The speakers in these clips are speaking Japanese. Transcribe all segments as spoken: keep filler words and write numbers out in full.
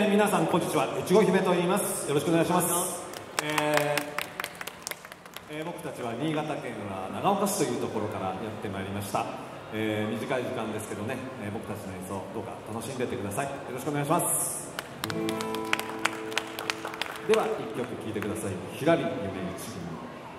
ー、皆さんこんにちは、いちご姫と言います。よろしくお願いします。えーえー、僕たちは新潟県は長岡市というところからやってまいりました。えー、短い時間ですけどね、えー、僕たちの演奏どうか楽しんでいってください。よろしくお願いします。ではいっきょく聴いてください。ひらり夢一輪。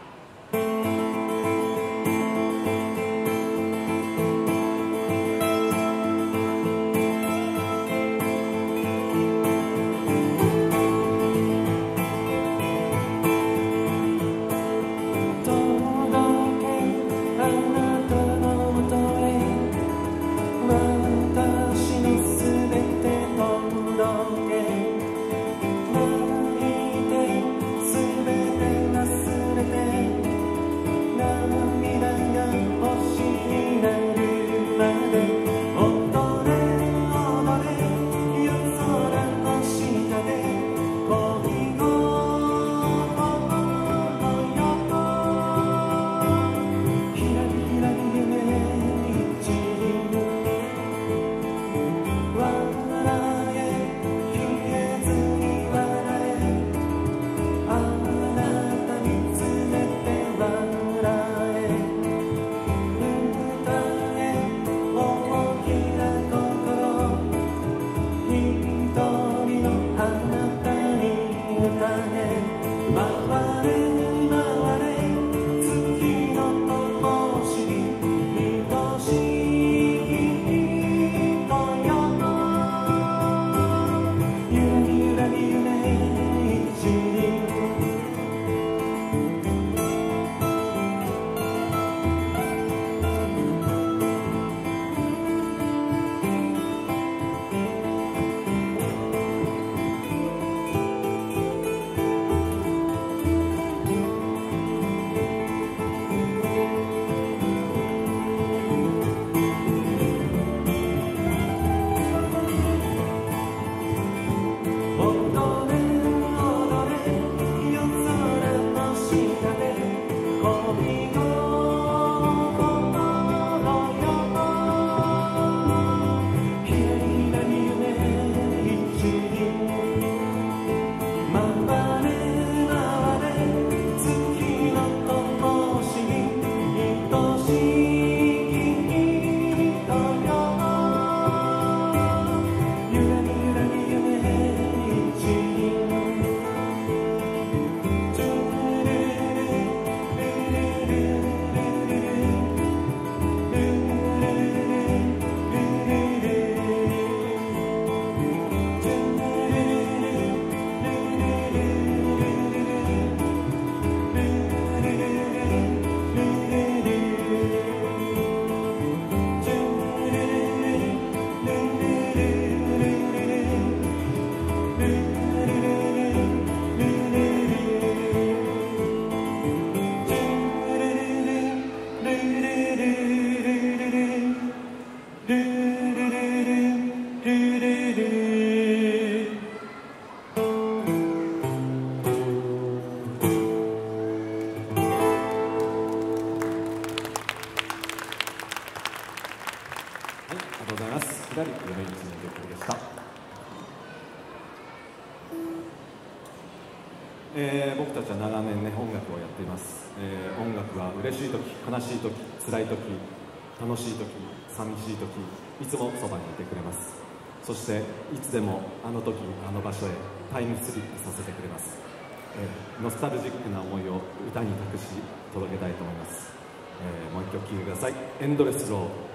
えー、僕たちは長年ね音楽をやっています。えー、音楽は嬉しい時、悲しい時、辛い時、楽しい時、寂しい時、いつもそばにいてくれます。そしていつでもあの時あの場所へタイムスリップさせてくれます。えー、ノスタルジックな思いを歌に託し届けたいと思います。えー、もう一曲聴いてください。エンドレスロード。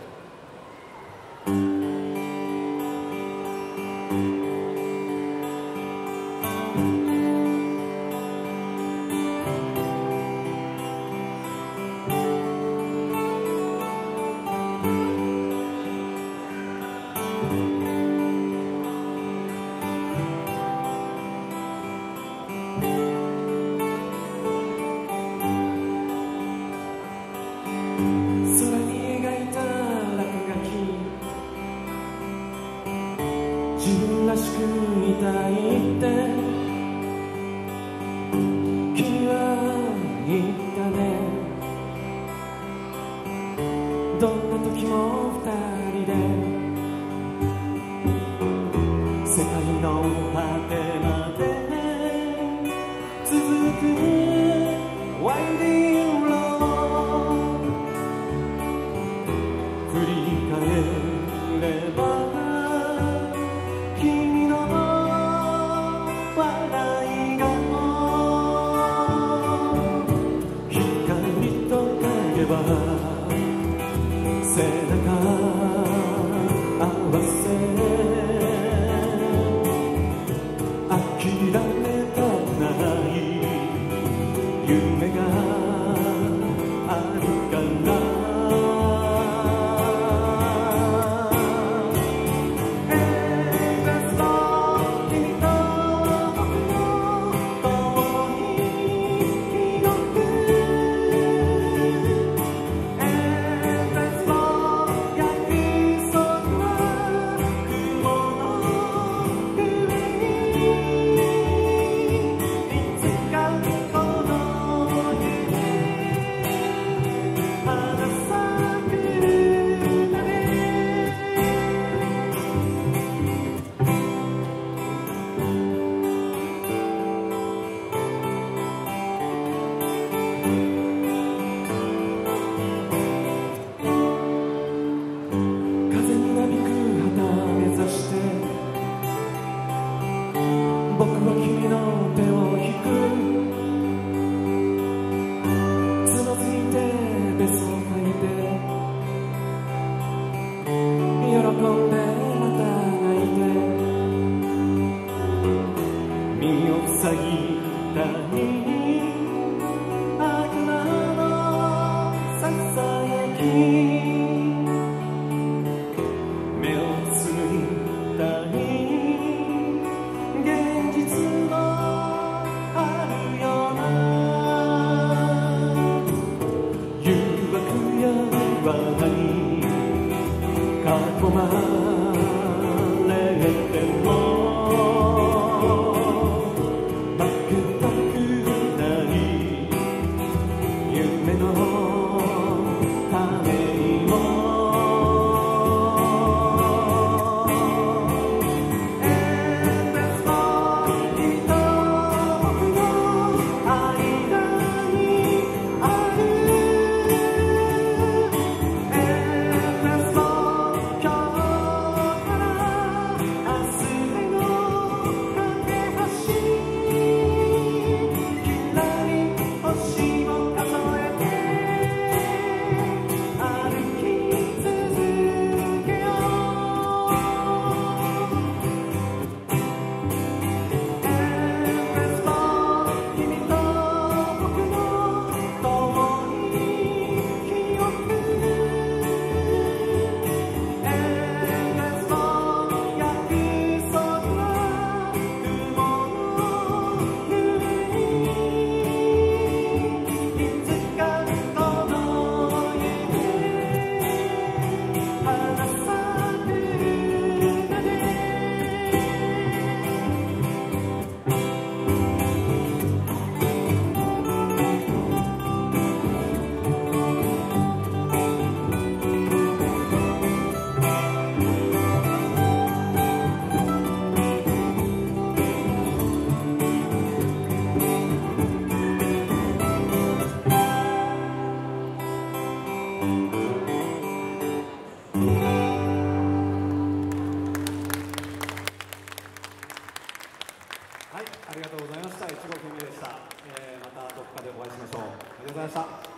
自分らしくいたいって君は言ったね。どんな時も二人で世界の果てまで続くワインディングロード振り返れば君の笑い顔光と影は背中合わせ諦めたくない夢があるから僕は君の手を引くつまずいてベスを履いて喜んでまた泣いて身を塞ぎたい悪魔のささやき目をつむいたい囲まれても負けたくない夢のためにもエンドレスの君と僕の間にあるはい、ありがとうございました。いちごう組でした。えー、またどこかでお会いしましょう。ありがとうございました。